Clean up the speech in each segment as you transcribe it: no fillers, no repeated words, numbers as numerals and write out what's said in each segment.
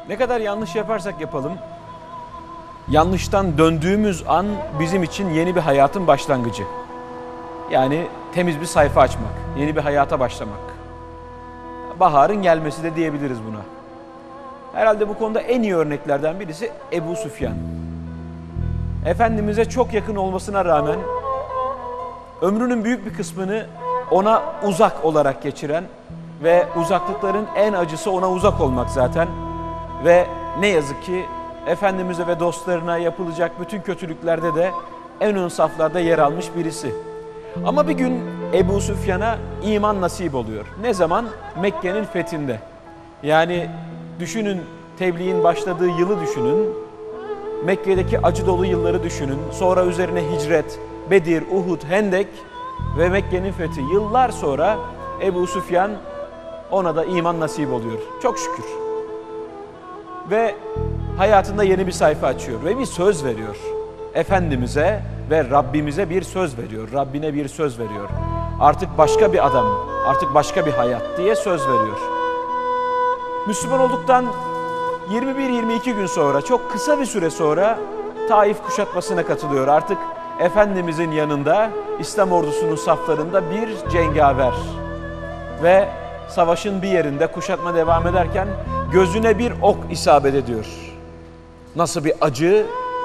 Ne kadar yanlış yaparsak yapalım, yanlıştan döndüğümüz an bizim için yeni bir hayatın başlangıcı. Yani temiz bir sayfa açmak, yeni bir hayata başlamak. Baharın gelmesi de diyebiliriz buna. Herhalde bu konuda en iyi örneklerden birisi Ebu Süfyan. Efendimiz'e çok yakın olmasına rağmen ömrünün büyük bir kısmını ona uzak olarak geçiren ve uzaklıkların en acısı ona uzak olmak zaten. Ve ne yazık ki Efendimiz'e ve dostlarına yapılacak bütün kötülüklerde de en ön saflarda yer almış birisi. Ama bir gün Ebu Süfyan'a iman nasip oluyor. Ne zaman? Mekke'nin fethinde. Yani düşünün, tebliğin başladığı yılı düşünün. Mekke'deki acı dolu yılları düşünün. Sonra üzerine hicret, Bedir, Uhud, Hendek ve Mekke'nin fethi. Yıllar sonra Ebu Süfyan, ona da iman nasip oluyor. Çok şükür. Ve hayatında yeni bir sayfa açıyor ve bir söz veriyor. Efendimiz'e ve Rabbimize bir söz veriyor. Rabbine bir söz veriyor. Artık başka bir adam, artık başka bir hayat diye söz veriyor. Müslüman olduktan 21-22 gün sonra, çok kısa bir süre sonra Taif kuşatmasına katılıyor. Artık Efendimizin yanında, İslam ordusunun saflarında bir cengaver. Ve savaşın bir yerinde kuşatma devam ederken gözüne bir ok isabet ediyor. Nasıl bir acı,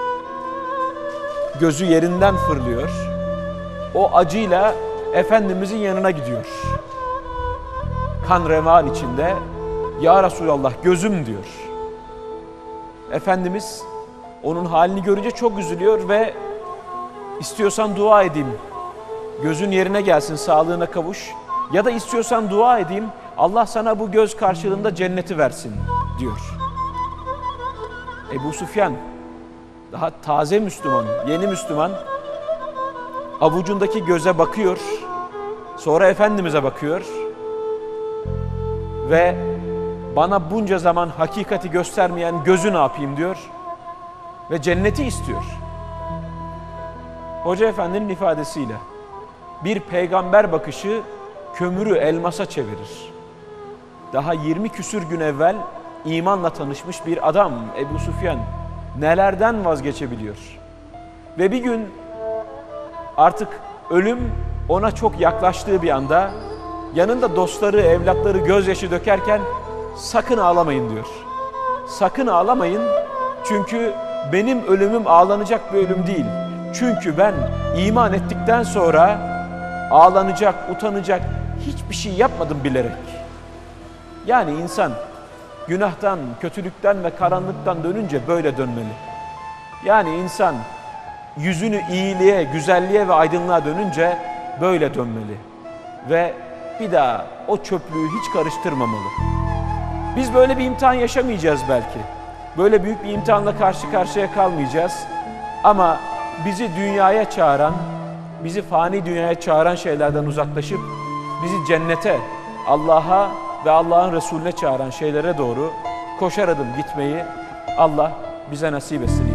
gözü yerinden fırlıyor. O acıyla Efendimizin yanına gidiyor. Kan revan içinde, "Ya Resulallah, gözüm" diyor. Efendimiz onun halini görünce çok üzülüyor ve "İstiyorsan dua edeyim, gözün yerine gelsin, sağlığına kavuş. Ya da istiyorsan dua edeyim, Allah sana bu göz karşılığında cenneti versin" diyor. Ebu Süfyan, daha taze Müslüman, yeni Müslüman, avucundaki göze bakıyor, sonra Efendimiz'e bakıyor ve "Bana bunca zaman hakikati göstermeyen gözü ne yapayım?" diyor ve cenneti istiyor. Hoca Efendi'nin ifadesiyle bir peygamber bakışı kömürü elmasa çevirir. Daha 20 küsür gün evvel imanla tanışmış bir adam Ebu Süfyan nelerden vazgeçebiliyor? Ve bir gün artık ölüm ona çok yaklaştığı bir anda yanında dostları, evlatları gözyaşı dökerken "Sakın ağlamayın" diyor. Sakın ağlamayın, çünkü benim ölümüm ağlanacak bir ölüm değil. Çünkü ben iman ettikten sonra ağlanacak, utanacak hiçbir şey yapmadım bilerek. Yani insan günahtan, kötülükten ve karanlıktan dönünce böyle dönmeli. Yani insan yüzünü iyiliğe, güzelliğe ve aydınlığa dönünce böyle dönmeli. Ve bir daha o çöplüğü hiç karıştırmamalı. Biz böyle bir imtihan yaşamayacağız belki. Böyle büyük bir imtihanla karşı karşıya kalmayacağız. Ama bizi dünyaya çağıran, bizi fani dünyaya çağıran şeylerden uzaklaşıp bizi cennete, Allah'a ve Allah'ın Resulüne çağıran şeylere doğru koşar adım gitmeyi Allah bize nasip etsin.